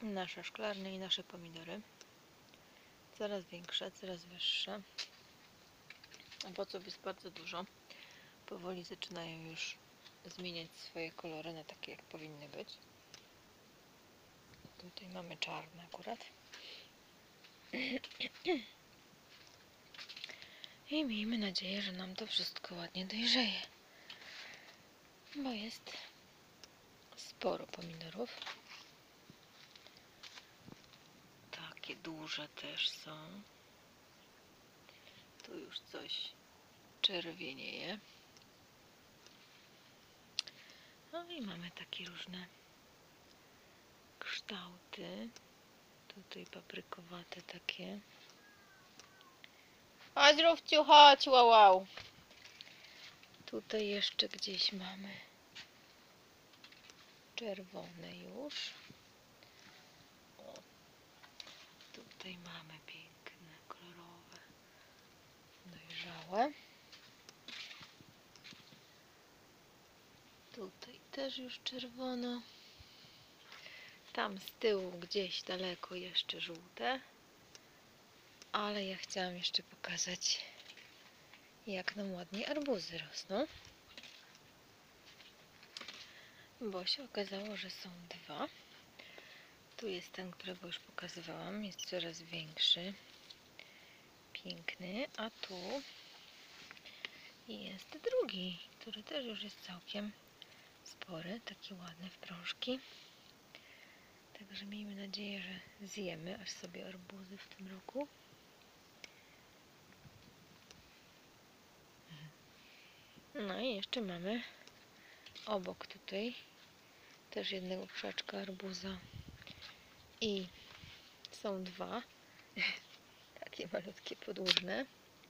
nasze szklarnie i nasze pomidory. Coraz większe, coraz wyższe. Owoców jest bardzo dużo. Powoli zaczynają już zmieniać swoje kolory na takie, jak powinny być. Tutaj mamy czarne akurat. I miejmy nadzieję, że nam to wszystko ładnie dojrzeje. Bo jest sporo pomidorów. Takie duże też są. Tu już coś czerwienieje. No i mamy takie różne kształty. Tutaj paprykowate takie. Chodź, Rufciu, chodź, wow, wow. Tutaj jeszcze gdzieś mamy czerwone już. O, tutaj mamy piękne, kolorowe, dojrzałe. Tutaj też już czerwono. Tam z tyłu gdzieś daleko jeszcze żółte. Ale ja chciałam jeszcze pokazać, jak nam ładnie arbuzy rosną. Bo się okazało, że są dwa. Tu jest ten, którego już pokazywałam. Jest coraz większy. Piękny. A tu jest drugi, który też już jest całkiem spory. Taki ładny w prążki. Także miejmy nadzieję, że zjemy aż sobie arbuzy w tym roku. No i jeszcze mamy obok tutaj też jednego krzaczka arbuza. I są dwa. Takie malutkie, podłużne.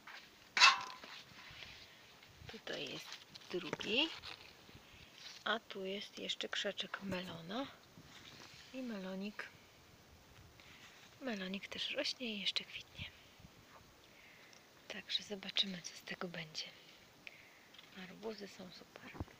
Tutaj jest drugi. A tu jest jeszcze krzaczek melona. I melonik też rośnie i jeszcze kwitnie. Także zobaczymy, co z tego będzie. Arbuzy są super.